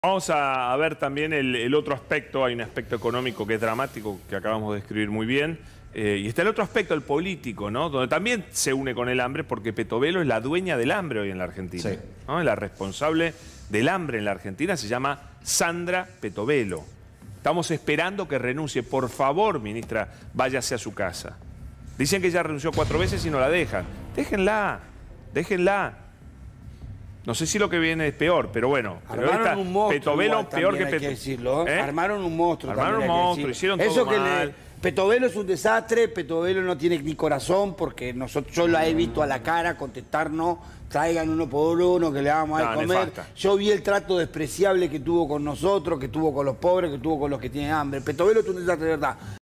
Vamos a ver también el otro aspecto. Hay un aspecto económico que es dramático, que acabamos de describir muy bien. Y está el otro aspecto, el político, ¿no? Donde también se une con el hambre, porque Petovelo es la dueña del hambre hoy en la Argentina. Sí. ¿No? La responsable del hambre en la Argentina se llama Sandra Petovelo. Estamos esperando que renuncie. Por favor, ministra, váyase a su casa. Dicen que ya renunció 4 veces y no la dejan. Déjenla, déjenla. No sé si lo que viene es peor, pero bueno. Armaron un monstruo. Petovelo peor que Hay que Petovelo. decirlo, ¿eh? Armaron un monstruo. Armaron un monstruo, hicieron eso todo mal. Petovelo es un desastre, Petovelo no tiene ni corazón, porque yo la he visto a la cara contestarnos, traigan uno por uno que le vamos a comer. Nefasta. Yo vi el trato despreciable que tuvo con nosotros, que tuvo con los pobres, que tuvo con los que tienen hambre. Petovelo es un desastre de verdad.